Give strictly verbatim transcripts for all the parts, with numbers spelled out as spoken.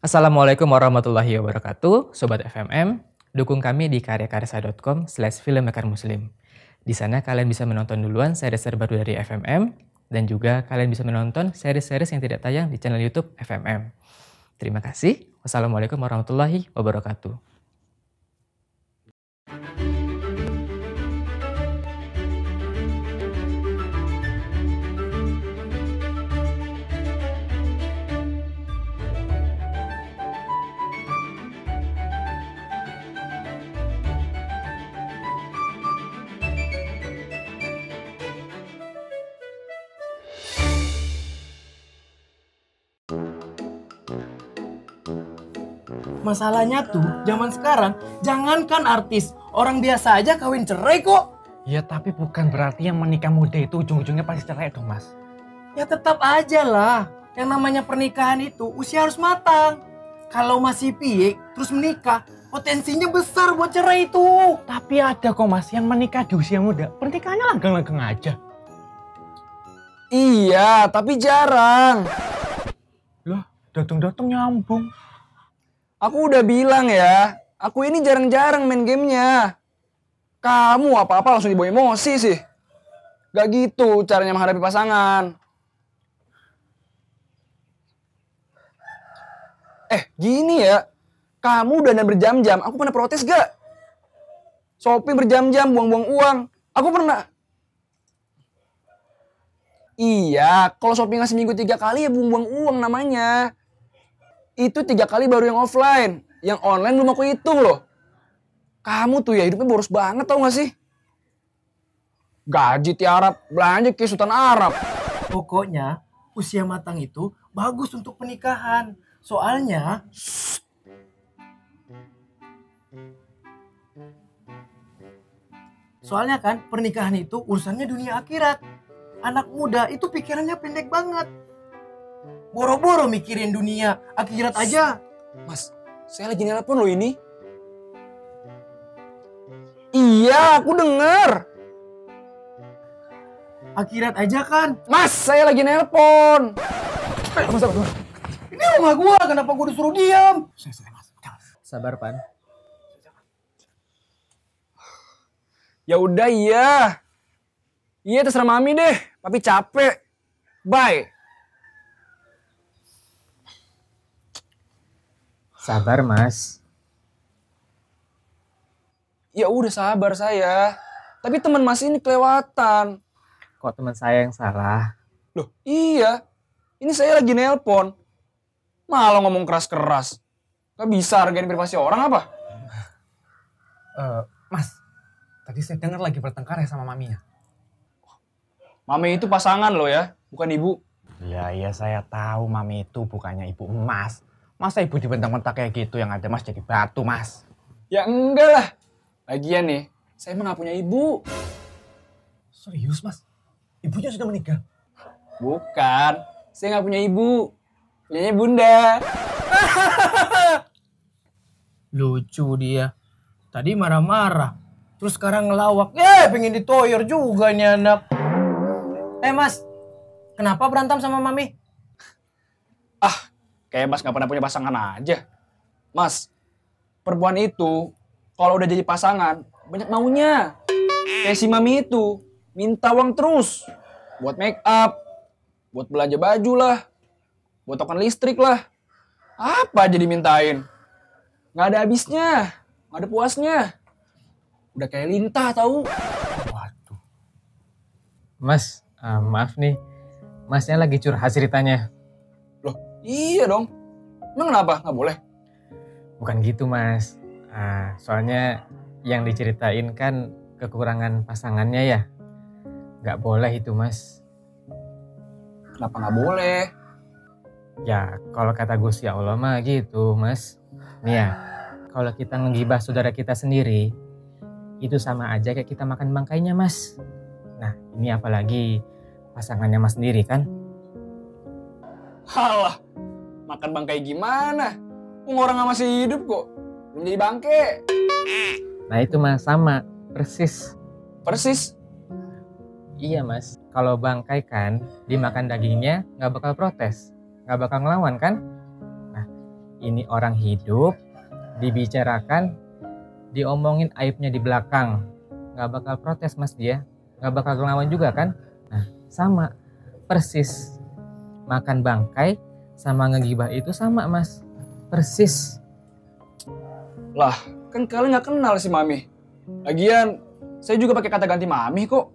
Assalamualaikum warahmatullahi wabarakatuh, Sobat F M M. Dukung kami di karyakarsa dot com slash filmmaker muslim. Di sana kalian bisa menonton duluan series terbaru dari F M M, dan juga kalian bisa menonton series-series yang tidak tayang di channel YouTube F M M. Terima kasih. Wassalamualaikum warahmatullahi wabarakatuh. Masalahnya tuh, zaman sekarang, jangankan artis, orang biasa aja kawin cerai kok. Ya tapi bukan berarti yang menikah muda itu ujung-ujungnya pasti cerai dong, Mas. Ya tetap aja lah, yang namanya pernikahan itu usia harus matang. Kalau masih piye, terus menikah, potensinya besar buat cerai itu. Tapi ada kok, Mas, yang menikah di usia muda, pernikahannya langgeng-langgeng aja. Iya, tapi jarang. Loh, datang-datang nyambung. Aku udah bilang ya, aku ini jarang-jarang main gamenya. Kamu apa-apa langsung dibawa emosi sih. Gak gitu caranya menghadapi pasangan. Eh, gini ya. Kamu udah dan berjam-jam, aku pernah protes gak? Shopping berjam-jam, buang-buang uang. Aku pernah. Iya, kalau shopping seminggu tiga kali ya buang-buang uang namanya. Itu tiga kali baru yang offline. Yang online belum aku hitung loh. Kamu tuh ya hidupnya boros banget tau gak sih? Gaji tiarap, belanja kayak Sultan Arab. Pokoknya, usia matang itu bagus untuk pernikahan. Soalnya... Soalnya kan, pernikahan itu urusannya dunia akhirat. Anak muda itu pikirannya pendek banget. Boro-boro mikirin dunia, akhirat aja. Mas, saya lagi nelpon loh ini. Iya, aku denger. Akhirat aja kan. Mas, saya lagi nelpon. Mas, sabar, sabar. Ini rumah gua, kenapa gua disuruh diam? Sabar, Pan. Ya udah iya. Iya terserah Mami deh, Papi capek. Bye. Sabar, Mas. Ya udah sabar saya. Tapi teman Mas ini kelewatan. Kok teman saya yang salah? Loh iya. Ini saya lagi nelpon. Malah ngomong keras-keras. Gak bisa hargain privasi orang apa? Uh, mas, tadi saya dengar lagi bertengkar ya sama maminya. Mami itu pasangan loh ya, bukan ibu. Ya iya saya tahu mami itu bukannya ibu Mas. Masa ibu dibentak-bentak kayak gitu yang ada Mas jadi batu, Mas? Ya enggak lah. Lagian nih, saya emang gak punya ibu. Serius, Mas? Ibunya sudah meninggal? Bukan, saya gak punya ibu. Punyanya bunda. Lucu dia. Tadi marah-marah. Terus sekarang ngelawak. Eh, pengen ditoyor juga ini anak. Eh, Mas. Kenapa berantem sama Mami? Ah, kayak Mas gak pernah punya pasangan aja. Mas, perempuan itu kalau udah jadi pasangan, banyak maunya. Kayak si Mami itu, minta uang terus. Buat make up, buat belanja baju lah, buat token listrik lah. Apa aja dimintain. Gak ada habisnya, gak ada puasnya. Udah kayak lintah tahu. Waduh. Mas, uh, maaf nih. Masnya lagi curhat ceritanya. Loh, iya dong. Emang kenapa? Gak boleh? Bukan gitu, Mas. Uh, soalnya yang diceritain kan kekurangan pasangannya ya. Gak boleh itu, Mas. Kenapa gak boleh? Ya, kalau kata Gusti Allah mah gitu, Mas. Nih ya, kalau kita ngegibah saudara kita sendiri, itu sama aja kayak kita makan bangkainya, Mas. Nah, ini apalagi pasangannya Mas sendiri kan? Halah, makan bangkai gimana? Orang gak masih hidup kok. Belum jadi bangke. Nah itu Mas, sama, persis. Persis? Iya Mas, kalau bangkai kan dimakan dagingnya nggak bakal protes, nggak bakal ngelawan kan? Nah Ini orang hidup, dibicarakan, diomongin aibnya di belakang. Nggak bakal protes mas dia, nggak bakal ngelawan juga kan? Nah sama, persis. Makan bangkai sama ngegibah itu sama mas, persis. Lah, kan kalian nggak kenal si Mami. Lagian, saya juga pakai kata ganti Mami kok.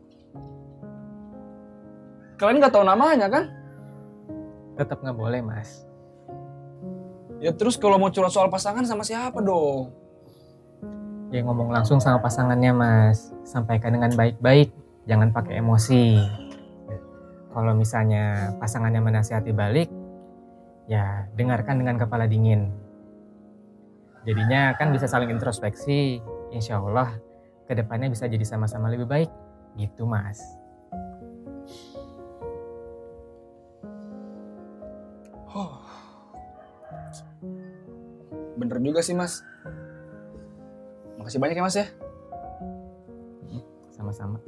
Kalian nggak tahu namanya kan? Tetap nggak boleh mas. Ya terus kalau mau curhat soal pasangan sama siapa dong? Ya ngomong langsung sama pasangannya mas, sampaikan dengan baik-baik, jangan pakai emosi. Kalau misalnya pasangannya menasihati balik, ya dengarkan dengan kepala dingin. Jadinya kan bisa saling introspeksi, insya Allah kedepannya bisa jadi sama-sama lebih baik, gitu mas. Oh. Bener juga sih mas. Makasih banyak ya mas ya. Sama-sama.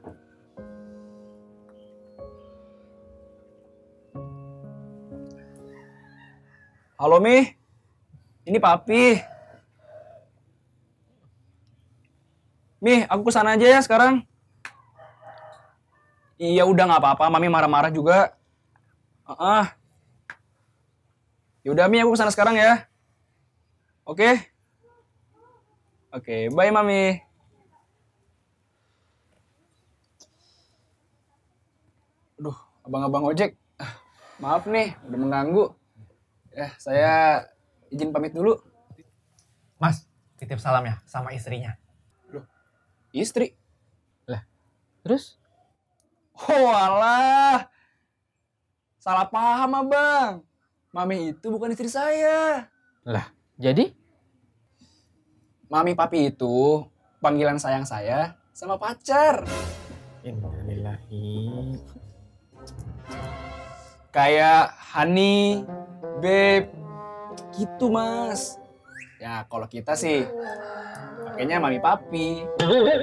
Halo Mi, ini Papi. Mi, aku kesana aja ya sekarang. Iya udah nggak apa-apa, Mami marah-marah juga. Ah, uh-uh. Yaudah Mi, aku kesana sekarang ya. Oke? Okay? Oke, okay, bye Mami. Aduh, abang-abang ojek. Maaf nih, udah mengganggu. Ya, saya izin pamit dulu. Mas, titip salam ya sama istrinya. Loh, istri? Lah, terus? Oh alah, salah paham abang. Mami itu bukan istri saya. Lah, jadi? Mami Papi itu panggilan sayang saya sama pacar. Innalillahi. Kayak honey, babe, gitu mas. Ya kalau kita sih pakainya Mami Papi.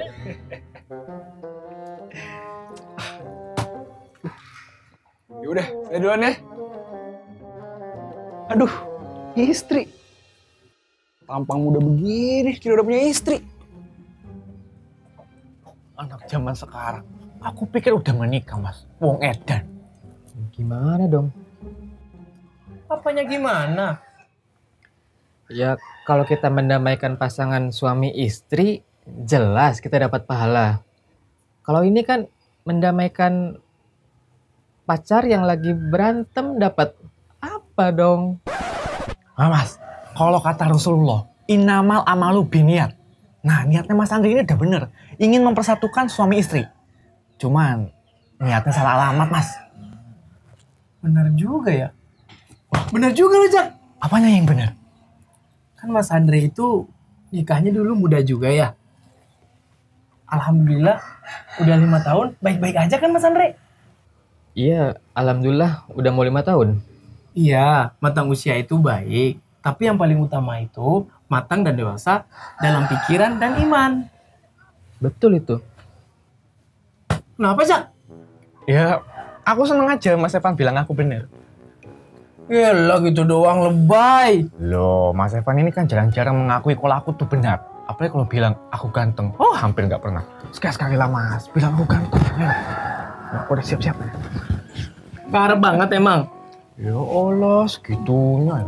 Ya udah, saya duluan ya. Aduh, istri. Tampang muda begini, kira udah punya istri. Anak zaman sekarang, aku pikir udah menikah mas. Wong edan. Gimana dong? Apanya gimana? Ya kalau kita mendamaikan pasangan suami istri, jelas kita dapat pahala. Kalau ini kan mendamaikan pacar yang lagi berantem dapat apa dong? Nah, mas, kalau kata Rasulullah, innamal amalu biniat. Nah, niatnya Mas Andri ini udah bener. Ingin mempersatukan suami istri. Cuman, niatnya salah alamat, Mas. Bener juga ya. Bener juga lu, Jak. Apanya yang bener? Kan Mas Andre itu nikahnya dulu muda juga ya. Alhamdulillah, udah lima tahun, baik-baik aja kan Mas Andre? Iya, alhamdulillah udah mau lima tahun. Iya, matang usia itu baik. Tapi yang paling utama itu matang dan dewasa dalam pikiran dan iman. Betul itu. Kenapa, Jak? Ya, aku seneng aja Mas Evan bilang aku bener. Yalah gitu doang, lebay. Loh, Mas Evan ini kan jarang-jarang mengakui kalau aku tuh benar. Apalagi kalau bilang aku ganteng. Oh, hampir nggak pernah. Sekali-sekali lah Mas, bilang aku ganteng. Ya. Aku udah siap-siap. Parah banget emang. Ya Allah, segitunya.